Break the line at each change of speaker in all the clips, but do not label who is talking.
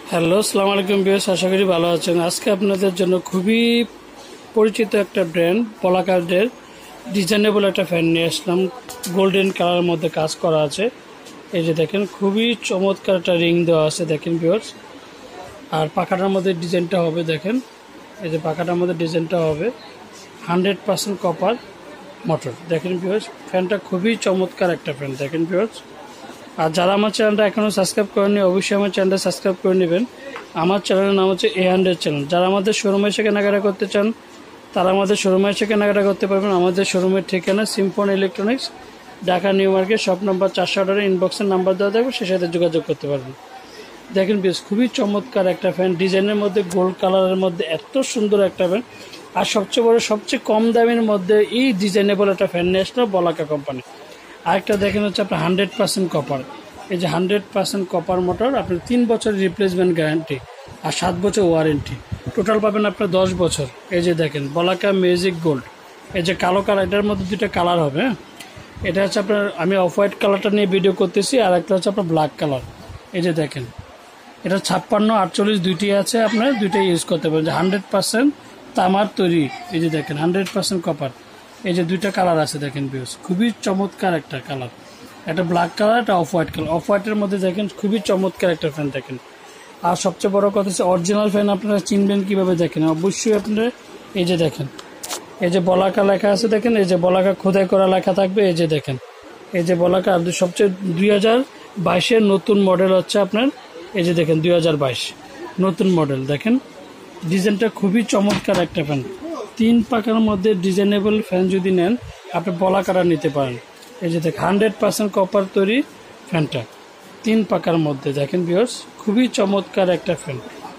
Hello, আসসালামু আলাইকুম viewers, আশা করি ভালো আছেন। আজকে আপনাদের জন্য খুবই পরিচিত একটা ব্র্যান্ড বলাকাদের ডিজাইনেবল একটা ফ্যান নিয়ে আসলাম। গোল্ডেন কালারের মধ্যে কাজ করা আছে। এই যে দেখেন, খুবই চমৎকার একটা রিং দেওয়া আছে দেখেন ভিউয়ার্স। আর পাখাটার মধ্যে ডিজাইনটা হবে দেখেন, এই যে পাখাটার মধ্যে ডিজাইনটা হবে 100% কপার মোটর। দেখেন ভিউয়ার্স, ফ্যানটা খুবই চমৎকার একটা ফ্যান দেখেন ভিউয়ার্স। আর যারা আমার চ্যানেলটা এখনও সাবস্ক্রাইব করেননি, অবশ্যই আমার চ্যানেলটা সাবস্ক্রাইব করে নেবেন। আমার চ্যানেলের নাম হচ্ছে A100 চ্যানেল। যারা আমাদের শোরুমে এসে কেনাকাটা করতে চান তারা আমাদের শোরুমে এসে কেনাকাটা করতে পারবেন। আমাদের শোরুমের ঠিকানা Symphony Electronics, Dhaka New Market, shop number 418, ইনবক্সের নাম্বার দেওয়া থাকবে, সে সাথে যোগাযোগ করতে পারবেন। দেখেন বেশ খুবই চমৎকার একটা ফ্যান, ডিজাইনের মধ্যে গোল্ড কালারের মধ্যে এত সুন্দর একটা ফ্যান। আর সবচেয়ে বড়, সবচেয়ে কম দামের মধ্যে এই ডিজাইনেবল একটা ফ্যান নিয়ে আসলো বলাকা কোম্পানি। আরেকটা দেখেন হচ্ছে আপনার 100% কপার। এই যে 100% কপার মোটর, আপনার 3 বছর রিপ্লেসমেন্ট গ্যারান্টি আর 7 বছর ওয়ারেন্টি, টোটাল পাবেন আপনার 10 বছর। এই যে দেখেন বলাকা ম্যাজিক গোল্ড, এই যে কালো কালার, এটার মধ্যে দুটো কালার হবে। এটা হচ্ছে আপনার, আমি অফ হোয়াইট কালারটা নিয়ে ভিডিও করতেছি, আর একটা হচ্ছে আপনার ব্ল্যাক কালার। এই যে দেখেন, এটা 56, 48 দুইটি আছে, আপনার দুইটাই ইউজ করতে পারেন। যে 100% তামার তৈরি, এই যে দেখেন 100% কপার। এই যে দুইটা কালার আছে দেখেন ভিউস, খুবই চমৎকার একটা কালার, একটা ব্ল্যাক কালার, একটা অফ হোয়াইট কালার। অফ হোয়াইটের মধ্যে দেখেন খুবই চমৎকার একটা ফ্যান দেখেন। আর সবচেয়ে বড় কথা হচ্ছে অরিজিনাল ফ্যান আপনারা চিনবেন কিভাবে দেখেন, অবশ্যই আপনারা এই যে দেখেন, এই যে বলাকা লেখা আছে দেখেন, এই যে বলাকা খোদাই করা লেখা থাকবে। এই যে দেখেন, এই যে বলাকা সবচেয়ে 2022-এর নতুন মডেল হচ্ছে আপনার। এই যে দেখেন 2022 নতুন মডেল দেখেন, ডিজাইনটা খুবই চমৎকার একটা ফ্যান। 3 পাখার মধ্যে ডিজাইনেবল ফ্যান যদি নেন আপনি বলাকাটা নিতে পারেন। এই যে দেখ 100% কপার তৈরি ফ্যানটা, 3 পাখার মধ্যে দেখেন ভিউয়ার্স, খুবই চমৎকার একটা ফ্যান।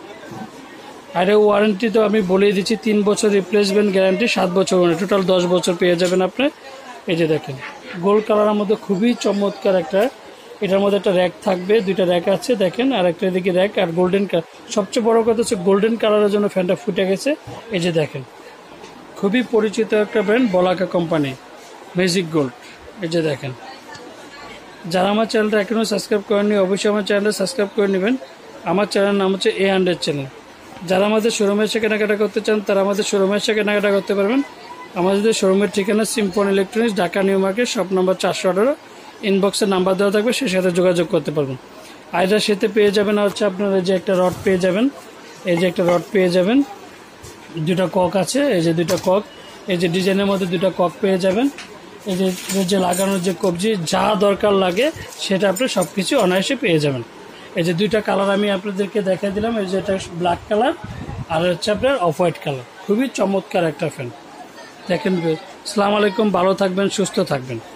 আর এই ওয়ারেন্টি তো আমি বলেই দিচ্ছি, 3 বছর রিপ্লেসমেন্ট গ্যারান্টি, 7 বছর ওয়ারেন্টি, টোটাল 10 বছর পেয়ে যাবেন আপনি। এই যে দেখেন গোল্ড কালারের মধ্যে খুবই চমৎকার একটা, এটার মধ্যে একটা র্যাক থাকবে, দুইটা র্যাক আছে দেখেন, আর একটা এদিকে র্যাক। আর গোল্ডেন কালার, সবচেয়ে বড় কথা হচ্ছে গোল্ডেন কালারের জন্য ফ্যানটা ফুটে গেছে। এই যে দেখেন, খুবই পরিচিত একটা brand Balaka company magic gold. এই যে দেখেন, যারা আমার চ্যানেলটা এখনও সাবস্ক্রাইব করেননি অবশ্যই আমার চ্যানেলটা সাবস্ক্রাইব করে নেবেন। আমার চ্যানেলের নাম হচ্ছে A100 চ্যানেল। যারা আমাদের শোরুমে এসে কেনাকাটা করতে চান তারা আমাদের শোরুমে এসে কেনাকাটা করতে পারবেন। আমাদের শোরুমের ঠিকানা Symphony Electronics, Dhaka New Market, shop number 418, ইনবক্সের নাম্বার দেওয়া থাকবে, সে সাথে যোগাযোগ করতে পারবেন। আর এটার সাথে পেয়ে যাবেন হচ্ছে আপনার এই যে একটা রড পেয়ে যাবেন, এই যে একটা রড পেয়ে যাবেন, দুটা কক আছে, এই যে দুটা কক, এই যে ডিজাইনের মধ্যে দুটা কক পেয়ে যাবেন। এই যে লাগানোর যে কবজি, যা দরকার লাগে সেটা আপনি সব কিছু অনায়াসে পেয়ে যাবেন। এই যে দুইটা কালার আমি আপনাদেরকে দেখাই দিলাম, এই যে এটা ব্ল্যাক কালার আর হচ্ছে আপনার অফ হোয়াইট কালার। খুবই চমৎকার একটা ফ্যান দেখেন। আসসালামু আলাইকুম, ভালো থাকবেন, সুস্থ থাকবেন।